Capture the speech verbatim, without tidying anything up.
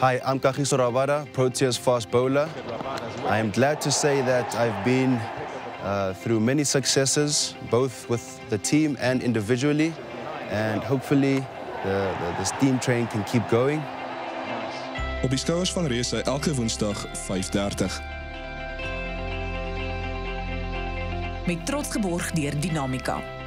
Hi, I'm Kagiso Rabada, Proteas fast bowler. I am glad to say that I've been uh, through many successes, both with the team and individually, and hopefully the, the, this team train can keep going. Op die skouers van Reuse elke woensdag vyf dertig. Met trots geborg deur Dynamica.